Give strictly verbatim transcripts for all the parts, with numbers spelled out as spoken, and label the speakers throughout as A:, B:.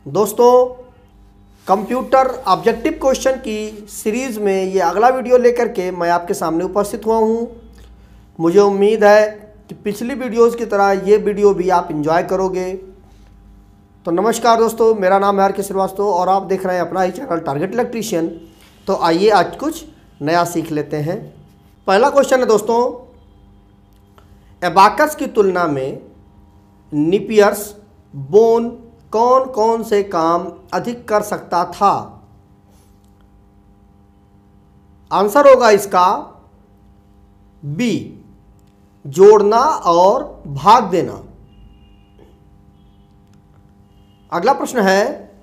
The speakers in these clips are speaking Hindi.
A: दोस्तों, कंप्यूटर ऑब्जेक्टिव क्वेश्चन की सीरीज़ में ये अगला वीडियो लेकर के मैं आपके सामने उपस्थित हुआ हूँ। मुझे उम्मीद है कि पिछली वीडियोज़ की तरह ये वीडियो भी आप एंजॉय करोगे। तो नमस्कार दोस्तों, मेरा नाम है आर के श्रीवास्तव और आप देख रहे हैं अपना ही चैनल टारगेट इलेक्ट्रीशियन। तो आइए आज कुछ नया सीख लेते हैं। पहला क्वेश्चन है दोस्तों, एबाकस की तुलना में निपियर्स बोन कौन कौन से काम अधिक कर सकता था? आंसर होगा इसका बी, जोड़ना और भाग देना। अगला प्रश्न है,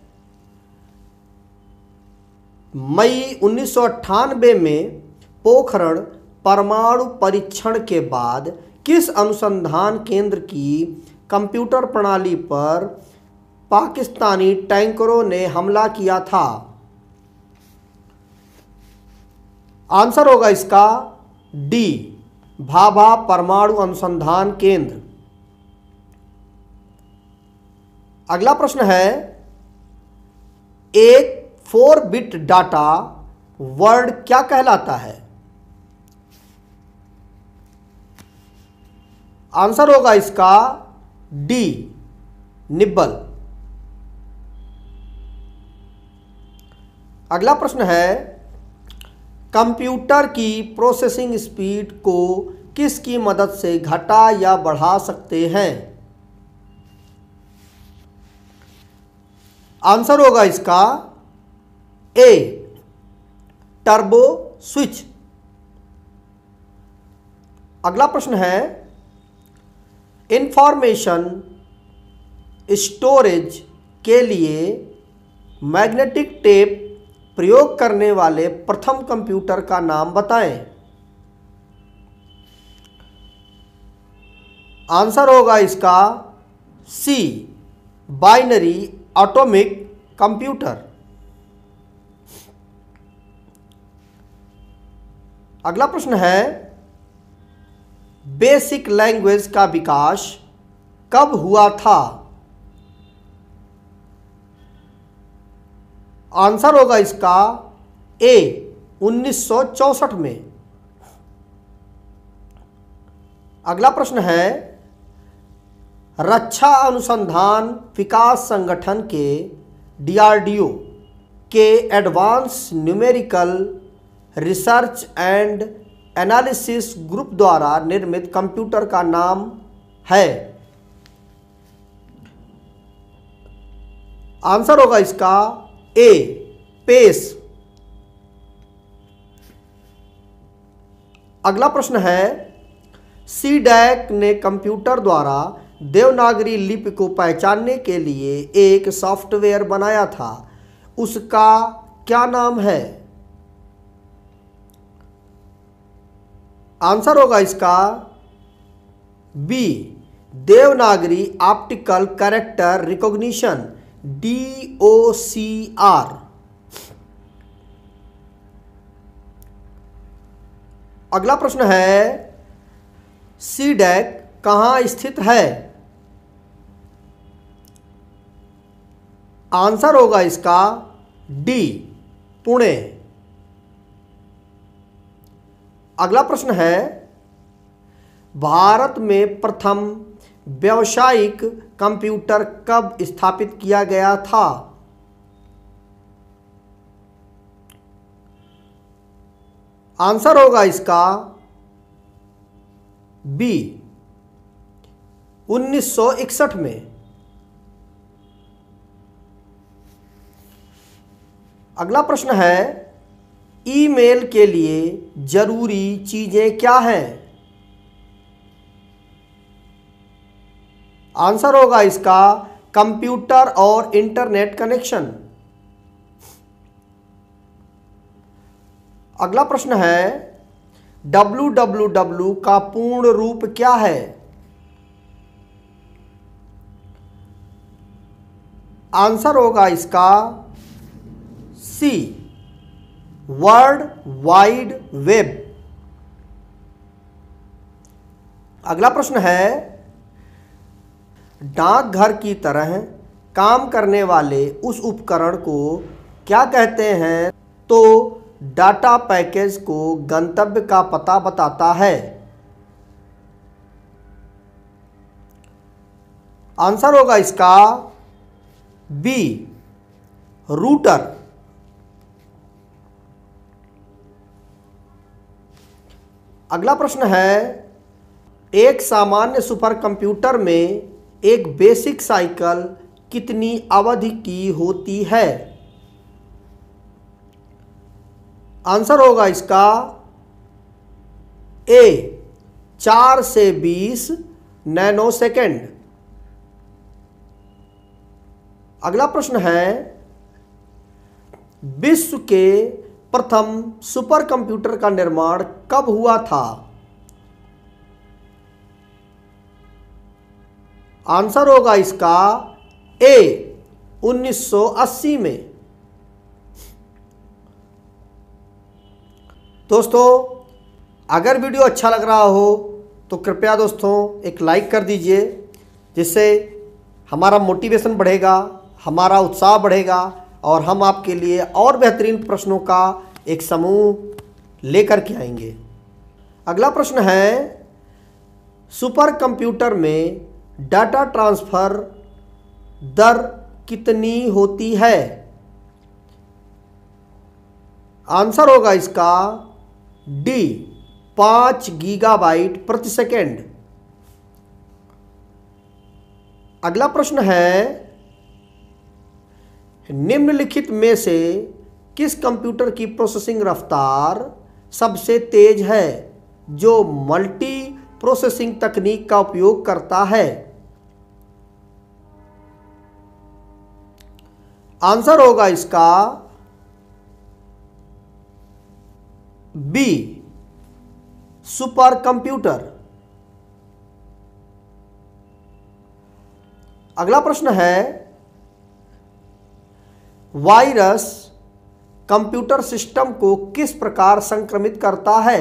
A: मई उन्नीस सौ अट्ठानबे में पोखरण परमाणु परीक्षण के बाद किस अनुसंधान केंद्र की कंप्यूटर प्रणाली पर पाकिस्तानी टैंकरों ने हमला किया था? आंसर होगा इसका डी, भाभा परमाणु अनुसंधान केंद्र। अगला प्रश्न है, एक फोर बिट डाटा वर्ड क्या कहलाता है? आंसर होगा इसका डी, निब्बल। अगला प्रश्न है, कंप्यूटर की प्रोसेसिंग स्पीड को किसकी मदद से घटा या बढ़ा सकते हैं? आंसर होगा इसका ए, टर्बो स्विच। अगला प्रश्न है, इंफॉर्मेशन स्टोरेज के लिए मैग्नेटिक टेप प्रयोग करने वाले प्रथम कंप्यूटर का नाम बताएं। आंसर होगा इसका सी, बाइनरी एटॉमिक कंप्यूटर। अगला प्रश्न है, बेसिक लैंग्वेज का विकास कब हुआ था? आंसर होगा इसका ए, उन्नीस सौ चौसठ में। अगला प्रश्न है, रक्षा अनुसंधान विकास संगठन के डीआरडीओ के advance numerical research and analysis group द्वारा निर्मित कंप्यूटर का नाम है? आंसर होगा इसका ए, पेस। अगला प्रश्न है, सीडैक ने कंप्यूटर द्वारा देवनागरी लिपि को पहचानने के लिए एक सॉफ्टवेयर बनाया था, उसका क्या नाम है? आंसर होगा इसका B, Devanagari optical character recognition, D O C R. अगला प्रश्न है, सीडैक कहाँ स्थित है? आंसर होगा इसका डी, पुणे। अगला प्रश्न है, भारत में प्रथम व्यावसायिक कंप्यूटर कब स्थापित किया गया था? आंसर होगा इसका बी, उन्नीस सौ इकसठ में। अगला प्रश्न है, ईमेल के लिए जरूरी चीजें क्या हैं? आंसर होगा इसका कंप्यूटर और इंटरनेट कनेक्शन। अगला प्रश्न है, डब्ल्यू डब्ल्यू डब्ल्यू का पूर्ण रूप क्या है? आंसर होगा इसका सी, वर्ल्ड वाइड वेब। अगला प्रश्न है, डाकघर की तरह काम करने वाले उस उपकरण को क्या कहते हैं? तो डाटा पैकेज को गंतव्य का पता बताता है। आंसर होगा इसका बी, रूटर। अगला प्रश्न है, एक सामान्य सुपर कंप्यूटर में एक बेसिक साइकिल कितनी अवधि की होती है? आंसर होगा इसका ए, चार से बीस नैनो सेकेंड। अगला प्रश्न है, विश्व के प्रथम सुपर कंप्यूटर का निर्माण कब हुआ था? आंसर होगा इसका ए, उन्नीस सौ अस्सी में। दोस्तों, अगर वीडियो अच्छा लग रहा हो तो कृपया दोस्तों एक लाइक कर दीजिए, जिससे हमारा मोटिवेशन बढ़ेगा, हमारा उत्साह बढ़ेगा और हम आपके लिए और बेहतरीन प्रश्नों का एक समूह लेकर के आएंगे। अगला प्रश्न है, सुपर कंप्यूटर में डाटा ट्रांसफ़र दर कितनी होती है? आंसर होगा इसका डी, पाँच गीगाबाइट प्रति सेकेंड। अगला प्रश्न है, निम्नलिखित में से किस कंप्यूटर की प्रोसेसिंग रफ्तार सबसे तेज है जो मल्टी प्रोसेसिंग तकनीक का उपयोग करता है? आंसर होगा इसका बी, सुपर कंप्यूटर। अगला प्रश्न है, वायरस कंप्यूटर सिस्टम को किस प्रकार संक्रमित करता है?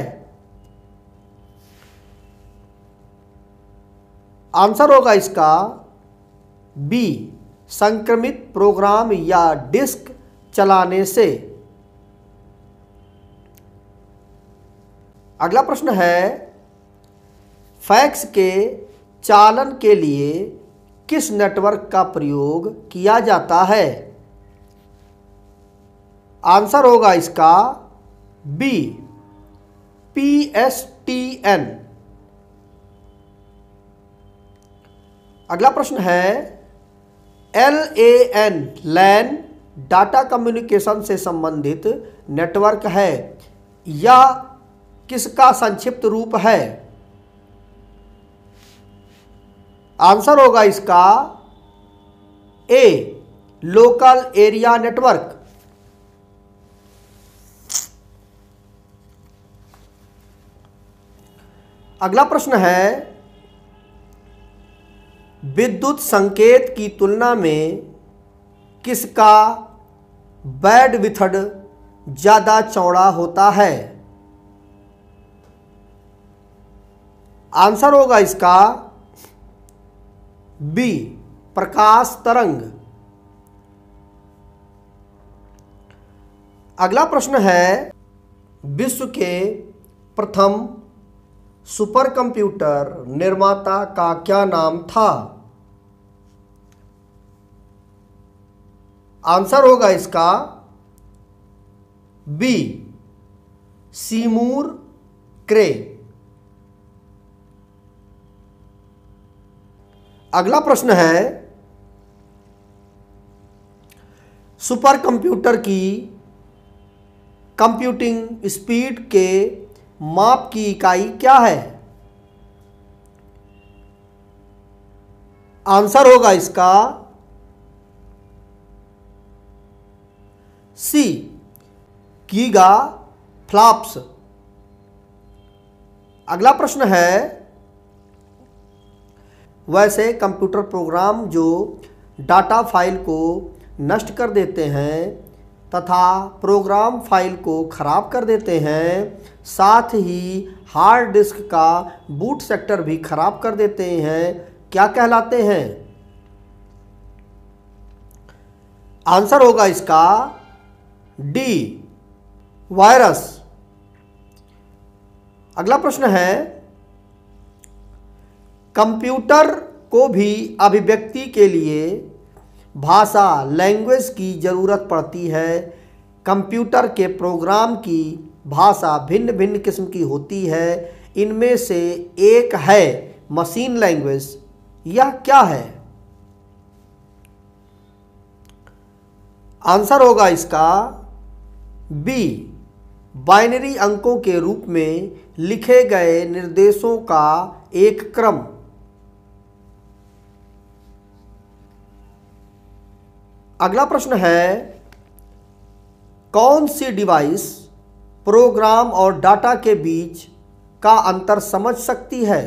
A: आंसर होगा इसका बी, संक्रमित प्रोग्राम या डिस्क चलाने से। अगला प्रश्न है, फैक्स के चालन के लिए किस नेटवर्क का प्रयोग किया जाता है? आंसर होगा इसका B, P S T N. अगला प्रश्न है, L A N LAN data communication से संबंधित नेटवर्क है या किसका संक्षिप्त रूप है? आंसर होगा इसका ए, लोकल एरिया नेटवर्क। अगला प्रश्न है, विद्युत संकेत की तुलना में किसका बैंडविड्थ ज़्यादा चौड़ा होता है? आंसर होगा इसका बी, प्रकाश तरंग। अगला प्रश्न है, विश्व के प्रथम सुपर कंप्यूटर निर्माता का क्या नाम था? आंसर होगा इसका बी, सीमूर क्रे। अगला प्रश्न है, सुपर कंप्यूटर की कंप्यूटिंग स्पीड के माप की इकाई क्या है? आंसर होगा इसका सी, गीगा फ्लॉप्स। अगला प्रश्न है, वैसे कंप्यूटर प्रोग्राम जो डाटा फाइल को नष्ट कर देते हैं तथा प्रोग्राम फाइल को ख़राब कर देते हैं, साथ ही हार्ड डिस्क का बूट सेक्टर भी ख़राब कर देते हैं, क्या कहलाते हैं? आंसर होगा इसका डी, वायरस। अगला प्रश्न है, कंप्यूटर को भी अभिव्यक्ति के लिए भाषा, लैंग्वेज की जरूरत पड़ती है। कंप्यूटर के प्रोग्राम की भाषा भिन्न भिन्न किस्म की होती है। इनमें से एक है मशीन लैंग्वेज। यह क्या है? आंसर होगा इसका बी, बाइनरी अंकों के रूप में लिखे गए निर्देशों का एक क्रम। अगला प्रश्न है, कौन सी डिवाइस प्रोग्राम और डाटा के बीच का अंतर समझ सकती है?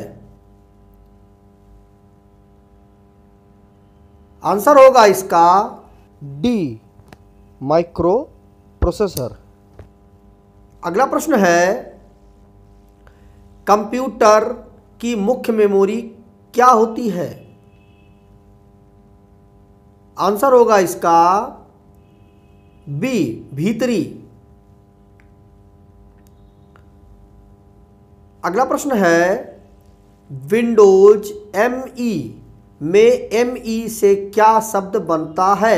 A: आंसर होगा इसका डी, माइक्रो प्रोसेसर। अगला प्रश्न है, कंप्यूटर की मुख्य मेमोरी क्या होती है? आंसर होगा इसका बी, भीतरी। अगला प्रश्न है, विंडोज एम ई में एम ई से क्या शब्द बनता है?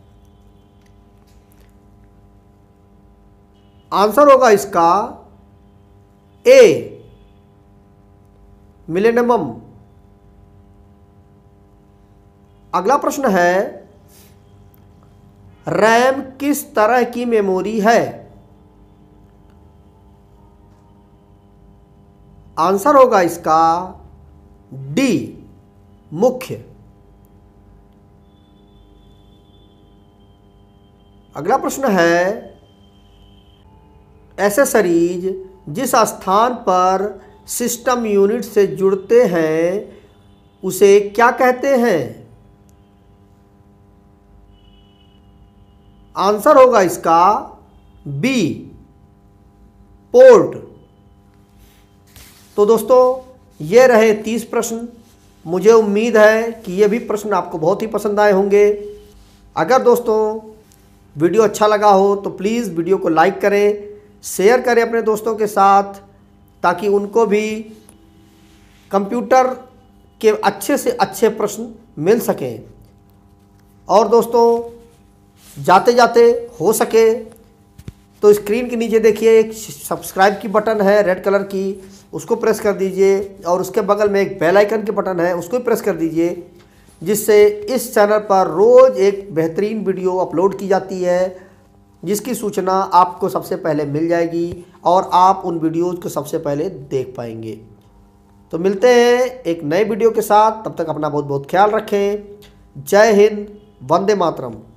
A: आंसर होगा इसका ए, मिलेनियम। अगला प्रश्न है, रैम किस तरह की मेमोरी है? आंसर होगा इसका डी, मुख्य। अगला प्रश्न है, एक्सेसरीज जिस स्थान पर सिस्टम यूनिट से जुड़ते हैं उसे क्या कहते हैं? आंसर होगा इसका बी, पोर्ट। तो दोस्तों, ये रहे तीस प्रश्न। मुझे उम्मीद है कि ये भी प्रश्न आपको बहुत ही पसंद आए होंगे। अगर दोस्तों वीडियो अच्छा लगा हो तो प्लीज़ वीडियो को लाइक करें, शेयर करें अपने दोस्तों के साथ, ताकि उनको भी कंप्यूटर के अच्छे से अच्छे प्रश्न मिल सकें। और दोस्तों, जाते जाते हो सके तो स्क्रीन के नीचे देखिए एक सब्सक्राइब की बटन है रेड कलर की, उसको प्रेस कर दीजिए। और उसके बगल में एक बेल आइकन की बटन है, उसको भी प्रेस कर दीजिए, जिससे इस चैनल पर रोज़ एक बेहतरीन वीडियो अपलोड की जाती है, जिसकी सूचना आपको सबसे पहले मिल जाएगी और आप उन वीडियोज़ को सबसे पहले देख पाएंगे। तो मिलते हैं एक नए वीडियो के साथ, तब तक अपना बहुत बहुत ख्याल रखें। जय हिंद, वंदे मातरम।